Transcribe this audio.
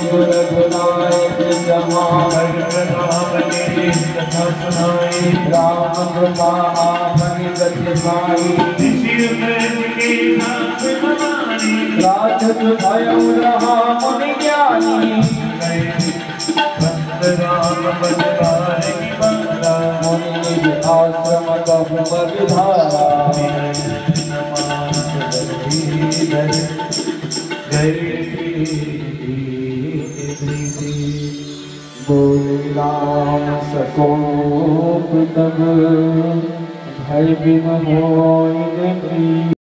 रघुनायक जमा राम कृपा आपनि गति राजत भयो रहा मुनि ज्ञानी मुनि निज आश्रम कबु बलिधारा बोले राम सकोप तब भय बिन होय न